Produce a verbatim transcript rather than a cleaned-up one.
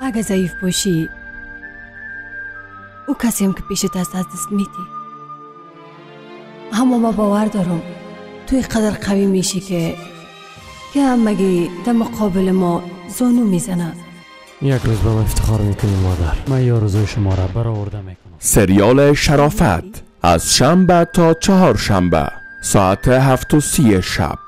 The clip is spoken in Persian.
اگه ضعیف باشی او کسی هم که پیشت هست از دست میدی. اما ما باور دارم توی قدر قوی میشی که که همگی در مقابل ما زانو میزنه. یک روز به من افتخار میکنی مادر. من یا روزای شما را برآورده میکنم. سریال شرافت از شنبه تا چهار شنبه ساعت هفت و سی شب.